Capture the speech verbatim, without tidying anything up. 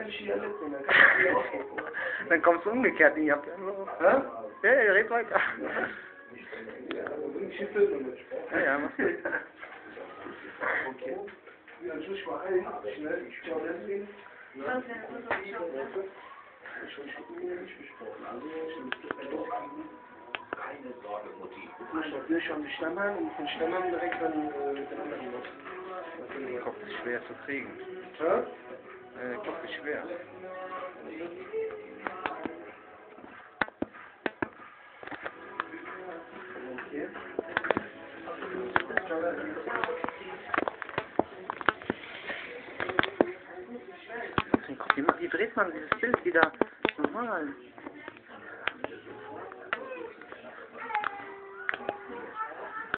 kann ich die ja mitnehmen, dann kann ich die auch gucken. Dann kommst du umgekehrt in Japan. Hä? Ja, ja, red weiter. Ja, dann bring ich die Filme mit. Ja, ja, mach gut. Okay. Ja, dann tue ich mal ein, schnell. Ciao, deswegen. Ja. Schon schicken wir nicht besprochen. Also, keine Sorge, Mutti. Jetzt muss ich natürlich schon die Stammern und von Stammern direkt dann äh, den anderen was. Der Kopf ist schwer zu kriegen. Hä? Äh, Der Kopf ist schwer. Okay. Wie, wie dreht man dieses Bild wieder normal?